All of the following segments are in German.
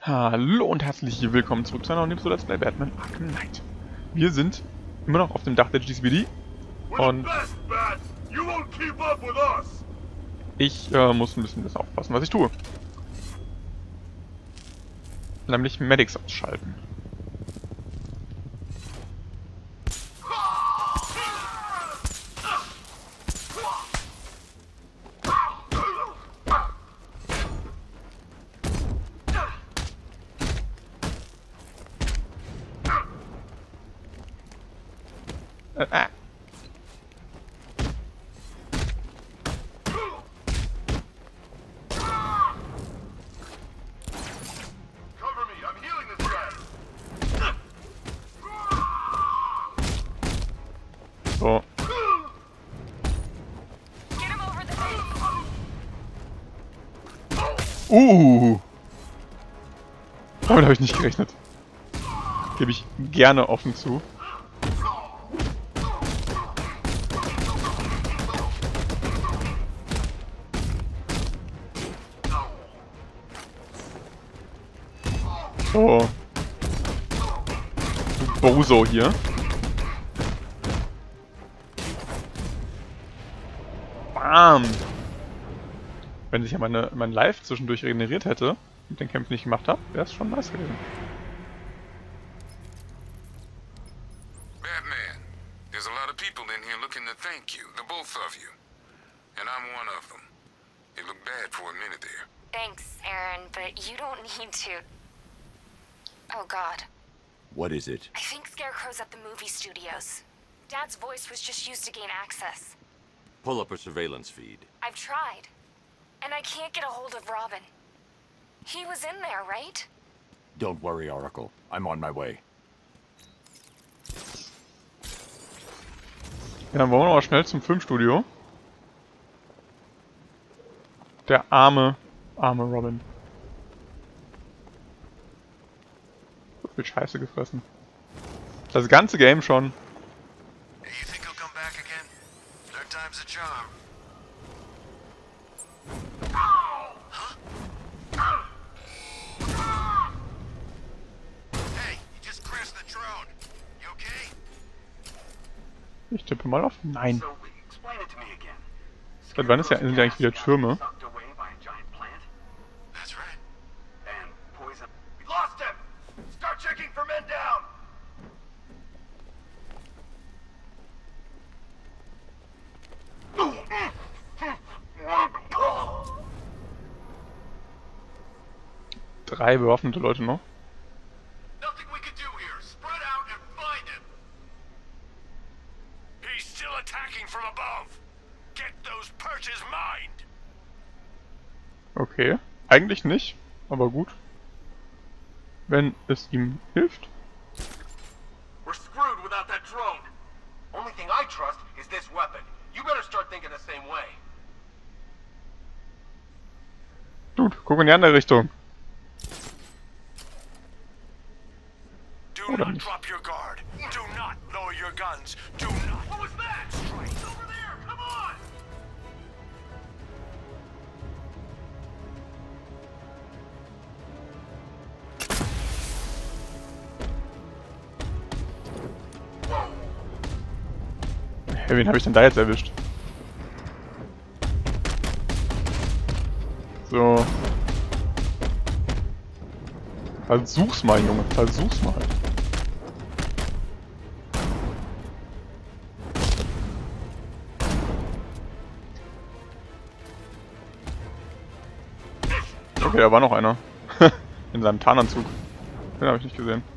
Hallo und herzlich willkommen zurück zu einer neuen Episode Let's Play Batman Arkham Knight. Wir sind immer noch auf dem Dach der GCPD und ich muss ein bisschen besser aufpassen, was ich tue. Nämlich Medics ausschalten. So. Damit habe ich nicht gerechnet. Gebe ich gerne offen zu. So. Du Bozo hier. Bam! Wenn sich ja mein Live zwischendurch regeneriert hätte und den Kämpfen nicht gemacht habe, wäre es schon nice gewesen. Batman, there's a lot of people in here looking to thank you, the both of you. And I'm one of them. You looked bad for a minute there. Thanks, Aaron, but you don't need to. Oh, God. What is it? I think Scarecrow's at the movie studios. Dad's voice was just used to gain access. Pull up a surveillance feed. I've tried. And I can't get a hold of Robin. He was in there, right? Don't worry, Oracle. I'm on my way. Ja, dann wollen wir noch mal schnell zum Filmstudio. Der arme Robin. So viel Scheiße gefressen. Das ganze Game schon. Hey, you think he'll come back again? Third time's a charm. Hey, you just crashed the drone. You okay? Ich tippe mal auf Nein. So, explain it to me again. Seit wann sind ja eigentlich wieder Türme? Sucked away by a giant plant? That's right. And poison. We lost him! Start checking for men down! Drei bewaffnete Leute noch. Nothing we can do here. Spread out and find him. He's still attacking from above. Get those perches mined. Okay. Eigentlich nicht, aber gut. Wenn es ihm hilft. We're screwed without that drone. Only thing I trust is this weapon. You better start thinking the same way. Gut, guck in die andere Richtung. Do Oder not nicht. drop your guard. Do not lower your guns. Do not. What was that? Strike. It's over there. Come on. Hey, wen habe ich denn da jetzt erwischt? So. Versuch's mal, Junge. Versuch's mal. Okay, da war noch einer. In seinem Tarnanzug. Den habe ich nicht gesehen.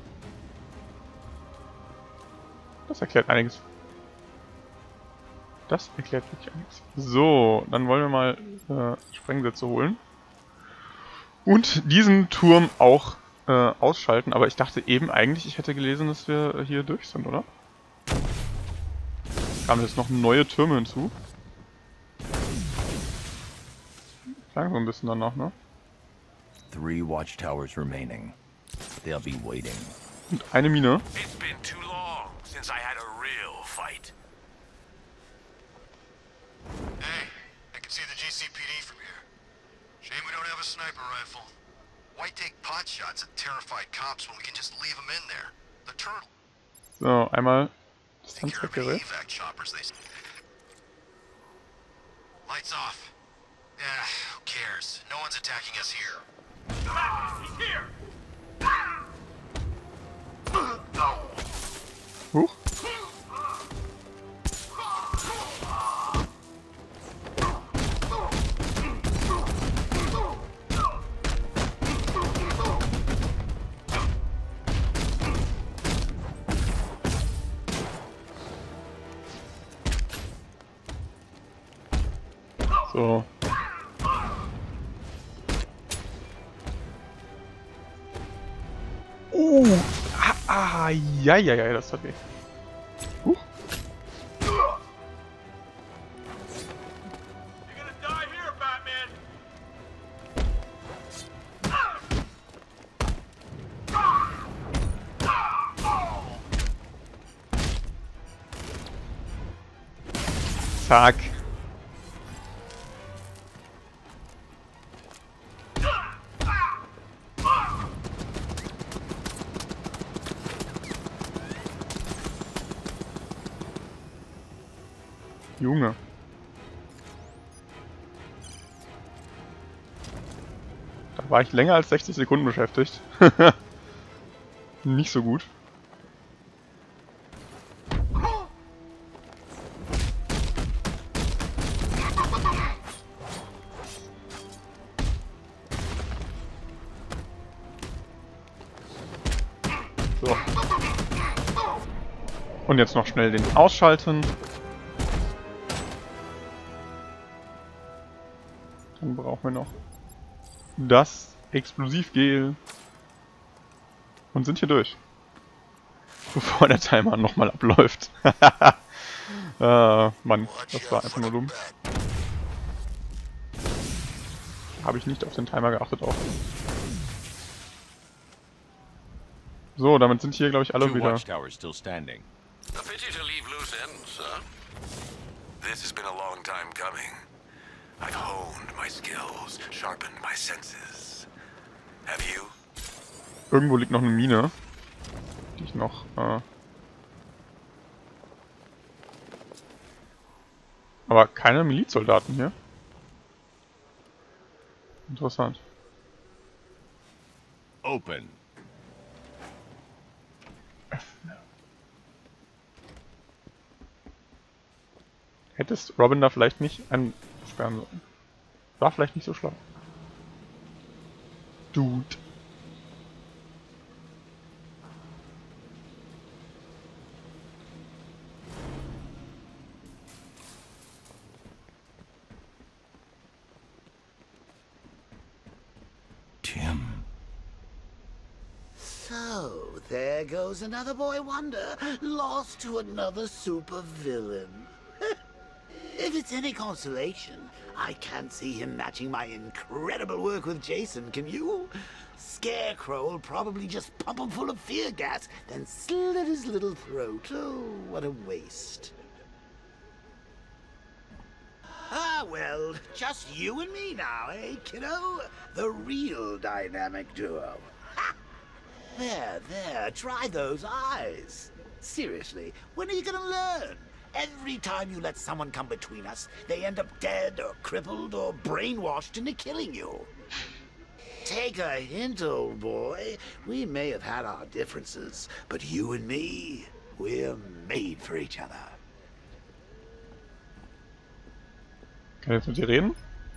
Das erklärt einiges. Das erklärt wirklich einiges. So, dann wollen wir mal Sprengsätze holen. Und diesen Turm auch ausschalten. Aber ich dachte eben eigentlich, ich hätte gelesen, dass wir hier durch sind, oder? Kamen jetzt noch neue Türme hinzu. Klang so ein bisschen danach, ne? 3 watchtowers remaining. They'll be waiting. Und eine Mine. It's been too long since I had a real fight. Hey, I can see the GCPD from here. Shame we don't have a sniper rifle. Why take pot shots at terrified cops when we can just leave them in there? The turtle. So, einmal Take care of any Distanzweggerät. evac choppers, they say. Lights off. Yeah, who cares? No one's attacking us here. He's here! Huch. So. Ja, das hat weh. You're gonna die here, Batman! Zack. Junge. Da war ich länger als 60 Sekunden beschäftigt. Nicht so gut. So. Und jetzt noch schnell den ausschalten. Dann brauchen wir noch das Explosivgel und sind hier durch. Bevor der Timer nochmal abläuft. Mann, das war einfach nur dumm. Habe ich nicht auf den Timer geachtet auch. So, damit sind hier, glaube ich, alle Two wieder. watchtowers still standing. A pity to leave loose ends, huh? This has been a long time coming. I've honed my skills, sharpened my senses. Have you? Irgendwo liegt noch eine Mine, die ich noch... Aber keine Milizsoldaten hier. Interessant. Open. Hättest Robin da vielleicht nicht einsperren sollen. War vielleicht nicht so schlau. Dude. Tim. So, there goes another boy wonder, lost to another supervillain. If it's any consolation, I can't see him matching my incredible work with Jason, can you? Scarecrow will probably just pump him full of fear gas, then slit his little throat. Oh, what a waste. Ah, well, just you and me now, eh, kiddo? The real dynamic duo. Ha! There, try those eyes. Seriously, when are you gonna learn? Every time you let someone come between us, they end up dead or crippled or brainwashed into killing you. Take a hint, old boy. We may have had our differences, but you and me, we're made for each other. Kann ich jetzt mit dir reden?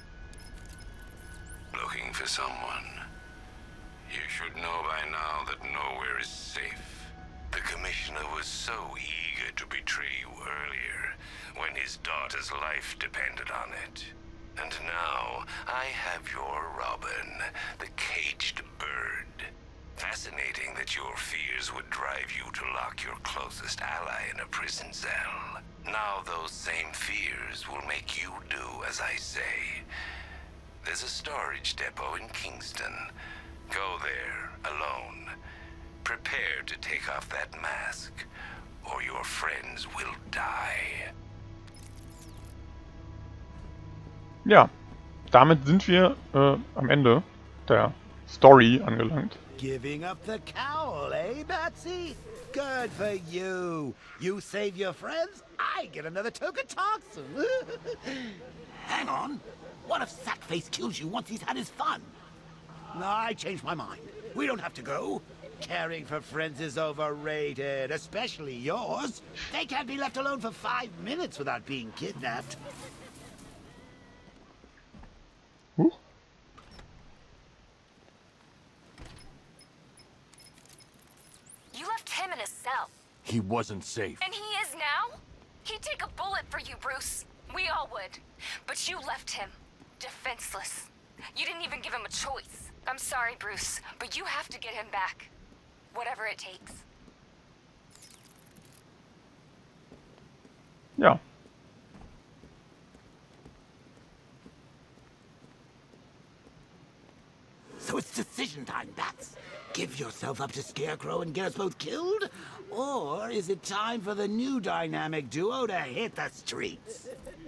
Looking for someone. You should know by now that nowhere is safe. The Commissioner was so eager to betray you earlier, when his daughter's life depended on it. And now, I have your Robin, the caged bird. Fascinating that your fears would drive you to lock your closest ally in a prison cell. Now those same fears will make you do as I say. There's a storage depot in Kingston. Go there, alone. Prepare to take off that mask, or your friends will die. Ja, damit sind wir am Ende der Story angelangt. Giving up the cowl, eh, Batsy? Good for you. You save your friends, I get another token toxin. Hang on. What if Sackface kills you once he's had his fun? No, I changed my mind. We don't have to go. Caring for friends is overrated, especially yours. They can't be left alone for 5 minutes without being kidnapped. Huch. You left him in a cell. He wasn't safe. And he is now? He'd take a bullet for you, Bruce. We all would. But you left him defenseless. You didn't even give him a choice. I'm sorry, Bruce, but you have to get him back. Whatever it takes. Ja. So it's decision time, Bats. Give yourself up to Scarecrow and get us both killed? Or is it time for the new dynamic duo to hit the streets?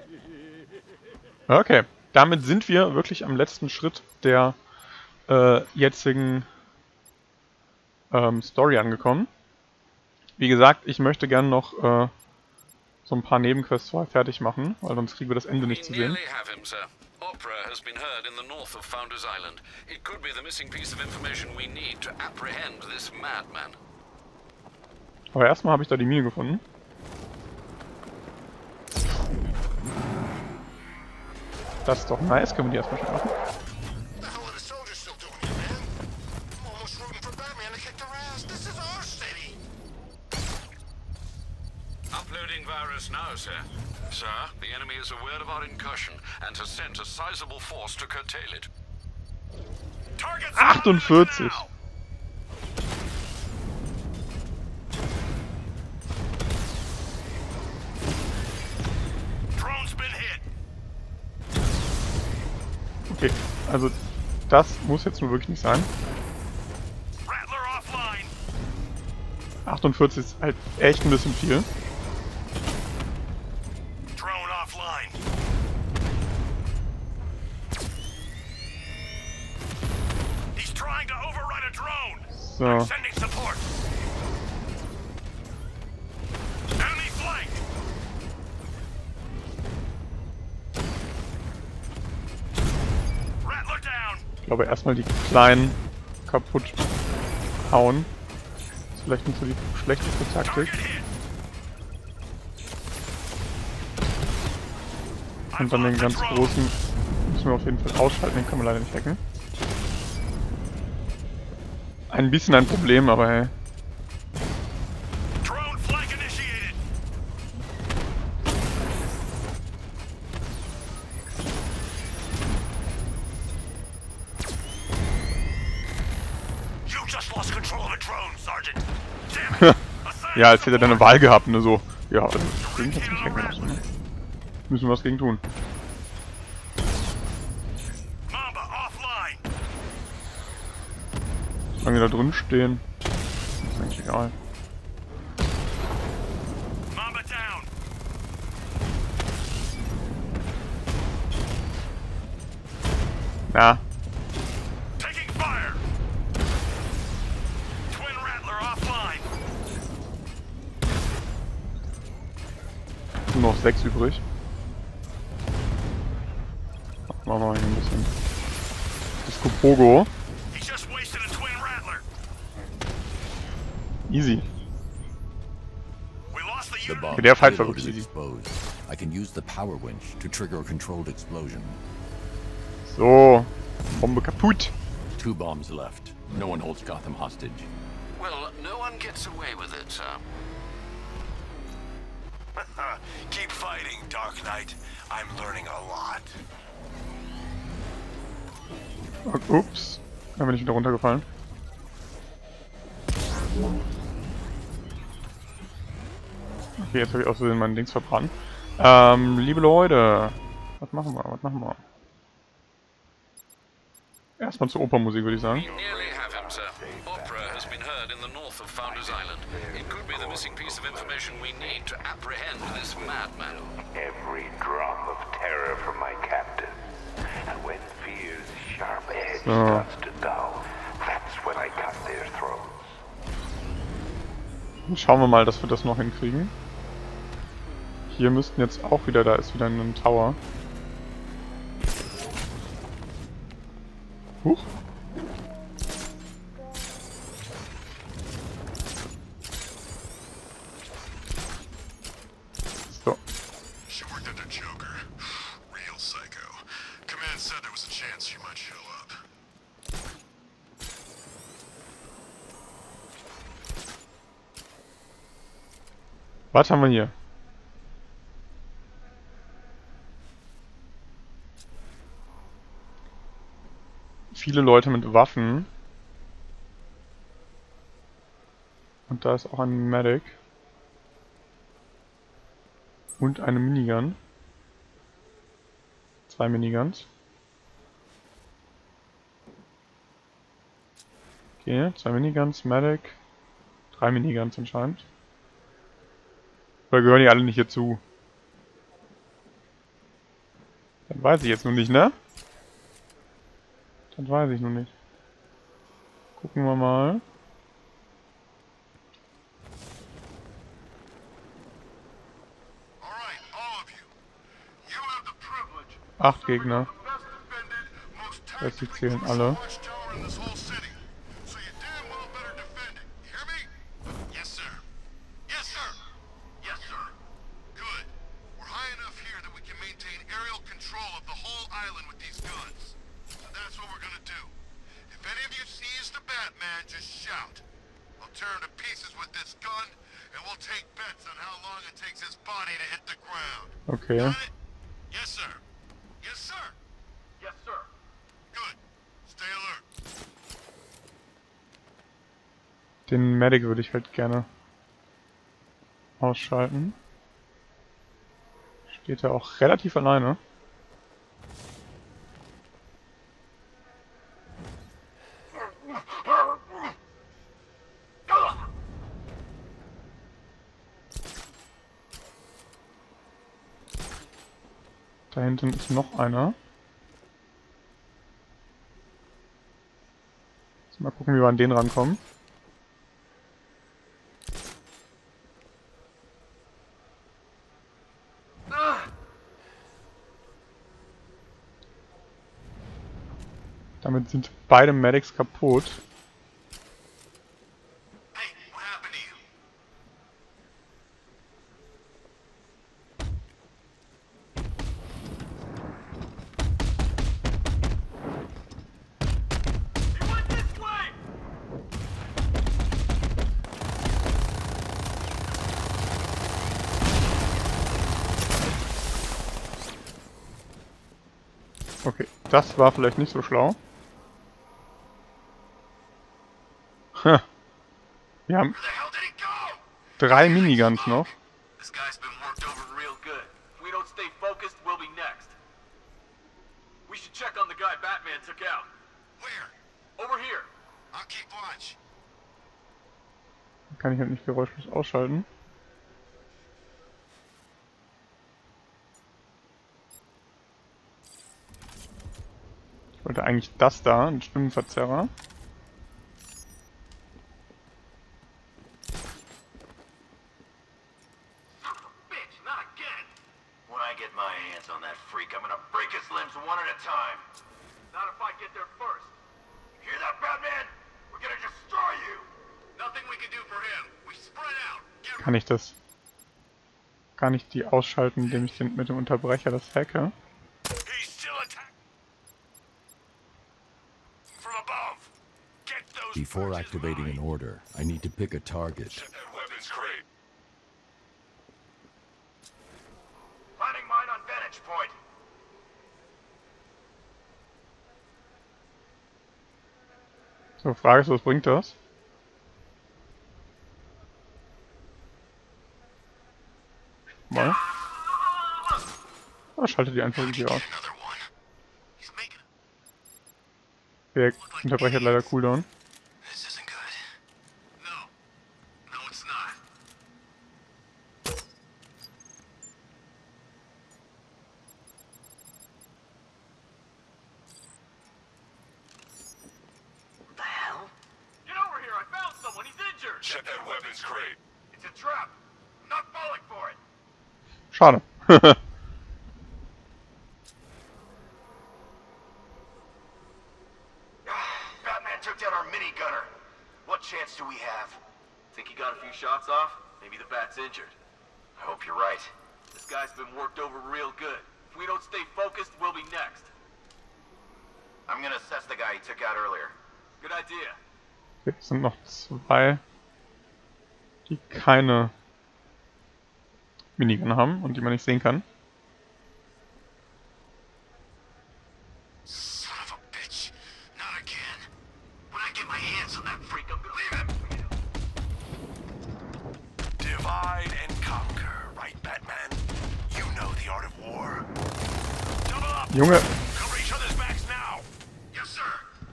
Okay, damit sind wir wirklich am letzten Schritt der jetzigen Story angekommen. Wie gesagt, ich möchte gerne noch so ein paar Nebenquests fertig machen, weil sonst kriegen wir das Ende nicht zu sehen. Opera has been heard in the north of Founders Island. It could be the missing piece of information we need to apprehend this madman. Aber erstmal habe ich da die Mine gefunden. Das ist doch nice, können wir die erstmal schnell machen. Uploading virus now, sir. Sir, the enemy is aware of our incursion and has sent a sizable force to curtail it. 48! Okay, also das muss jetzt nur wirklich nicht sein. 48 ist halt echt ein bisschen viel. So. Ich glaube erstmal die kleinen kaputt hauen. Das ist vielleicht nicht so die schlechteste Taktik. Und dann den ganz großen müssen wir auf jeden Fall ausschalten, den können wir leider nicht hacken. Ein bisschen ein Problem, aber hey. Ja, als hätte er eine Wahl gehabt, ne, so. Ja, also, gegen kannst du nicht hacken lassen, ne? Müssen wir was gegen tun. Solange wir da drin stehen, ist eigentlich egal. Ja. Nur noch 6 übrig. Machen wir mal hier ein bisschen Disco Pogo. Easy. Okay, der Fight war wirklich easy. I can use the power winch to trigger a controlled explosion. So, Bombe kaputt. 2 bombs left. No one holds Gotham hostage. Well, no one gets away with it, sir. Keep fighting, Dark Knight. I'm learning a lot. Ups, da bin ich wieder runtergefallen. Okay, jetzt habe ich aus Versehen mein Dings verbrannt. Liebe Leute, was machen wir? Erstmal zur Opernmusik, würde ich sagen. Opera has been heard in the north of Founders Island. It could be the missing piece of information we need to apprehend this madman. Every drop of terror from my captain. And when fear's sharp edge starts to dull, Dann schauen wir mal, dass wir das noch hinkriegen. Hier müssten jetzt auch wieder, da ist wieder ein Tower. Huch. So. She worked under Joker. Real psycho. Command said there was a chance she might show up. Was haben wir hier? Viele Leute mit Waffen. Und da ist auch ein Medic. Und eine Minigun. 2 Miniguns. Okay, 2 Miniguns, Medic. 3 Miniguns anscheinend. Oder gehören die alle nicht hierzu? Das weiß ich jetzt noch nicht, ne? Das weiß ich noch nicht. Gucken wir mal. Alright, all of you. You have the privilege 8 Gegner. of the best defended, most Jetzt die tactically zählen crucial alle. watchtower in this whole city. So you damn well better defend it. You hear me? Yes, sir. Yes, sir. Yes, sir. Good. We're high enough here that we can maintain aerial control of the whole island with these guns. So that's what we're gonna do. If any of you sees the Batman, just shout. I'll tear him to pieces with this gun, and we'll take bets on how long it takes his body to hit the ground. Okay. Got it? Yes, sir. Yes, sir. Yes, sir. Good. Stay alert. Den Medic würde ich halt gerne ausschalten. Steht er auch relativ alleine. Da hinten ist noch einer. Jetzt mal gucken, wie wir an den rankommen. Damit sind beide Medics kaputt. Hey, what happened to you? He went this way! Okay, das war vielleicht nicht so schlau. Ha. Wir haben Where the hell did he go? 3 Miniguns noch. This guy's been worked over real good. If we don't stay focused, we'll be next. We should check on the guy Batman took out. Where? Over here. I'll keep watch. Kann ich halt nicht geräuschlos ausschalten. Ich wollte eigentlich das da, einen Stimmenverzerrer. Bitch, not again! When I get my hands on that freak, I'm gonna break his limbs one at a time. Not if I get there first. You hear that, Batman? We're gonna destroy you! Nothing we can do for him. We spread out. Get Kann ich das... Kann ich die ausschalten, indem ich mit dem Unterbrecher das hacke? He's still attacking. From above. Get those Before birches activating an mine. order, I need to pick a target. Check that weapons crate. Planting mine on vantage point. So, Frage ist, was bringt das? Mal. Oh, schaltet die einfach irgendwie aus. Another one. He's making Der Unterbrecher hat leider Cooldown. This isn't good. No. No, it's not. What the hell? Get over here! I found someone! He's injured! Check that weapons crate. It's a trap. I'm not falling for it. Schade. Batman took down our minigunner. What chance do we have? Think he got a few shots off? Maybe the Bat's injured. I hope you're right. This guy's been worked over real good. If we don't stay focused, we'll be next. I'm gonna assess the guy he took out earlier. Good idea. Jetzt sind noch 2, die keine Minigun haben und die man nicht sehen kann. Son of a bitch. Not again. When I get my hands on that freak, I'm gonna leave him. Divide and conquer, right, Batman? You know the art of war. Double up! Junge, Cover each other's backs now! Yes, sir.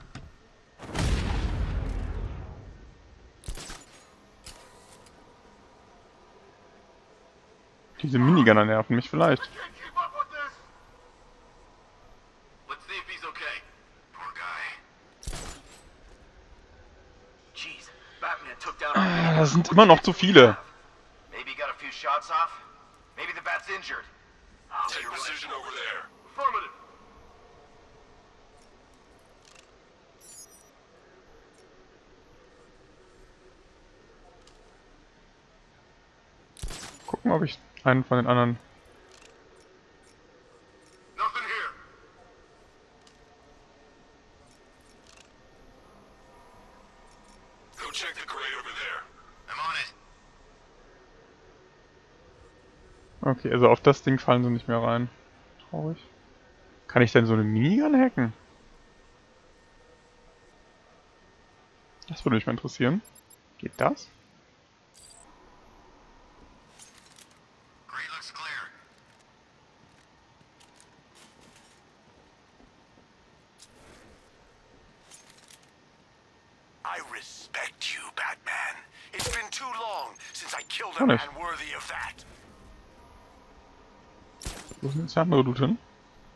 diese Minigunner nerven mich vielleicht. Can't keep up with this. Let's see if he's okay. Poor guy. Jeez, Batman took down our Das sind immer noch zu viele. Maybe he got a few shots off. Maybe the Bat's injured. Take position over there. Affirmative. Gucken, ob ich einen von den anderen... Nothing here. Go check the crate over there. I'm on it. Okay, also auf das Ding fallen sie nicht mehr rein. Traurig. Kann ich denn so eine Minigun hacken? Das würde mich mal interessieren. Geht das? Crate looks clear. I respect you, Batman. It's been too long since I killed a Oh, man nice. worthy of that. Wo sind jetzt die andere Dude hin?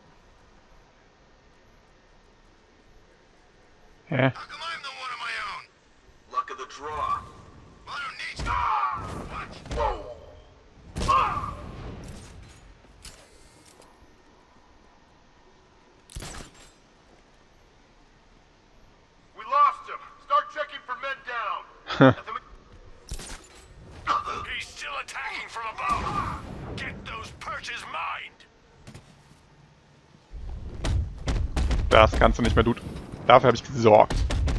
Hä? How come I'm the one on my own? Luck of the draw. Well, I don't need What? Whoa. Ah. We lost him. Start checking for men down. Nothing we- He's still attacking from above. Get those perches mined. Das kannst du nicht mehr, Dude. Dafür habe ich gesorgt.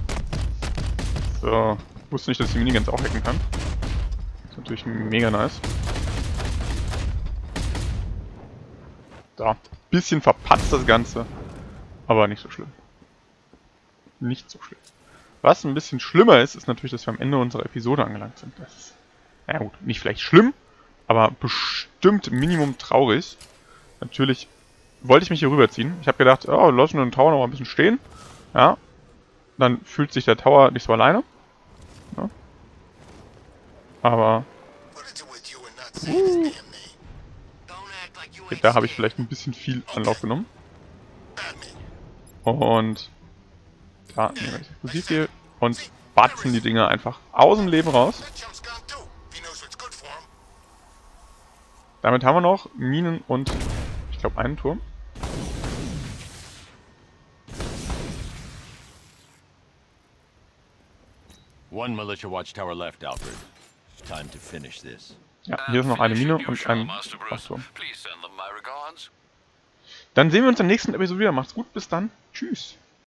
So. Ich wusste nicht, dass ich die Miniguns auch hacken kann. Das ist natürlich mega nice. Da. Bisschen verpatzt das Ganze. Aber nicht so schlimm. Nicht so schlimm. Was ein bisschen schlimmer ist, ist natürlich, dass wir am Ende unserer Episode angelangt sind. Das ist, naja gut, nicht vielleicht schlimm, aber bestimmt Minimum traurig. Natürlich wollte ich mich hier rüberziehen. Ich habe gedacht, oh, lassen wir den Tower noch mal ein bisschen stehen. Ja. Dann fühlt sich der Tower nicht so alleine. Ja. Aber What is it with you and not saying his damn name? Don't act like you okay, ain't da habe ich scared. vielleicht ein bisschen viel Anlauf genommen. Batman. Und da nehmen wir das Explosivgel und batzen die Dinger einfach aus dem Leben raus. That chump's gone too. He knows what's good for him. Damit haben wir noch Minen und, ich glaube, einen Turm. One militia watchtower left, Alfred. Time to finish this. Ja, hier ist noch eine Mine und ein Master Bruce. Wachturm. Please send them my regards. Dann sehen wir uns in der nächsten Episode wieder. Macht's gut, bis dann. Tschüss.